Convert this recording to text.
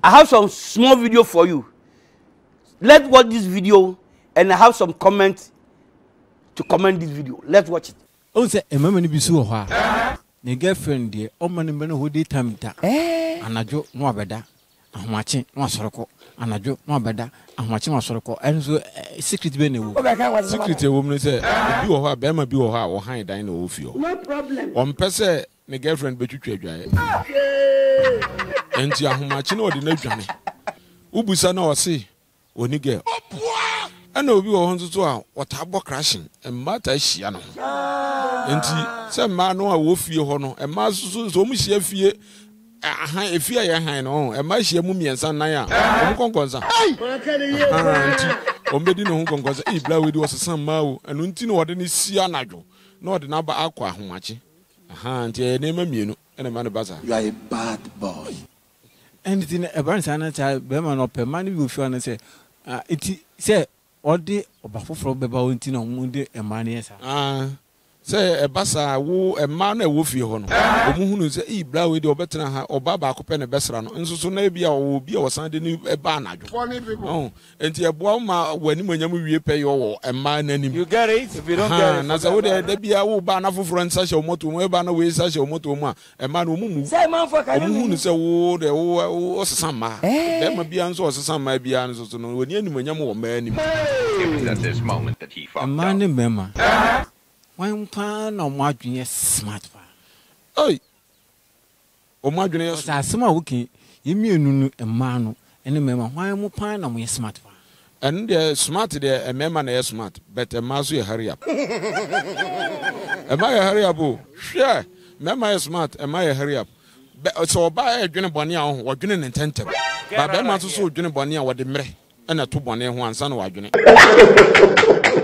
I have some small video for you. Let's watch this video, and I have some comments to comment this video. Let's watch it. Oh, say a moment be so hard. The girlfriend, dear, oh, man, who did time that. And I joke no better. I'm watching no circle, and I joke no better. I'm watching my circle, and so secret venue. Secret woman said, you or her, Bama, be or her, or hide dine of you. No problem. One person, the girlfriend, but you trade. And you are matching or the nation. Ubusana or see, when you get. I know we were to what harbor crashing, and matter shiano. And some man no wolf your honor, and master so much fear. If you are high no, and my share mummy and son Naya, Conconza. Ombedino Hong Kong, a blow with was a son Mao, and Untino or any Sianajo, nor the number aqua humachi. And name a menu and a man bazaar. You are a bad boy. Anything a branch and child, Beman or Permani will feel and say, it say, all day or Buffalo Bebauntino Mundi and Manias. Say a bassa woo a man a wolf your honor. Who say, e blow with your better or Baba Copen a Besserano, and so maybe I will be or Sunday a banner. Oh, and the Abuama when you repay your a man and you get it if you don't get it. As I would there be a wool banner for friends such a motto, where banner way such a motto, a man who say, man for Moon is a wood, or some man. There may be answers, some may be answers to know when you know man. It was at this moment that he found a man in Mema. One pan or margin smart pan. Oi! O margin is a summer wookie, you mean a man, and a member, why am pan or me smart pan? And they're smart there, a member is smart, but a mouse will hurry up. Am I a hurry up? Sure, member is smart, am I a hurry up? But so buy a Jenny Bonia or Jenny intent. But that must also Jenny Bonia what the mere and a 2 bonnet one son or Jenny.